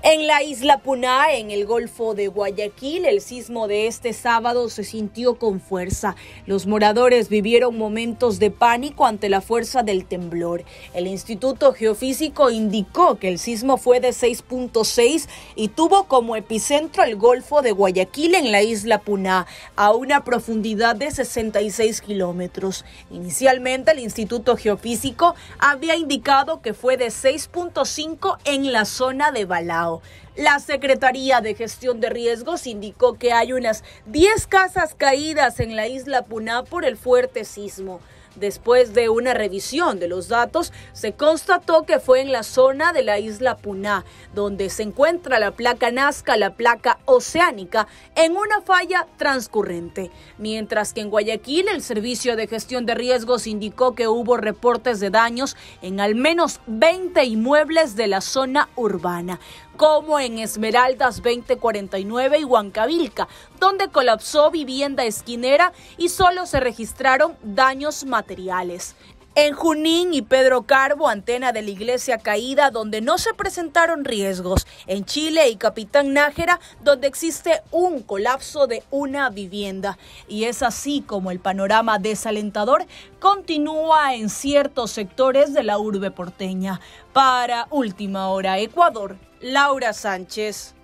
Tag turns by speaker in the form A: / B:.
A: En la isla Puná, en el Golfo de Guayaquil, el sismo de este sábado se sintió con fuerza. Los moradores vivieron momentos de pánico ante la fuerza del temblor. El Instituto Geofísico indicó que el sismo fue de 6.6 y tuvo como epicentro el Golfo de Guayaquil en la isla Puná, a una profundidad de 66 kilómetros. Inicialmente, el Instituto Geofísico había indicado que fue de 6.5 en la zona de Balao. La Secretaría de Gestión de Riesgos indicó que hay unas 10 casas caídas en la isla Puná por el fuerte sismo. Después de una revisión de los datos, se constató que fue en la zona de la isla Puná, donde se encuentra la placa Nazca, la placa oceánica, en una falla transcurrente. Mientras que en Guayaquil, el Servicio de Gestión de Riesgos indicó que hubo reportes de daños en al menos 20 inmuebles de la zona urbana, como en Esmeraldas 2049 y Huancavilca, donde colapsó vivienda esquinera y solo se registraron daños materiales. En Junín y Pedro Carbo, antena de la iglesia caída, donde no se presentaron riesgos. En Chile y Capitán Nájera, donde existe un colapso de una vivienda. Y es así como el panorama desalentador continúa en ciertos sectores de la urbe porteña. Para Última Hora Ecuador, Laura Sánchez.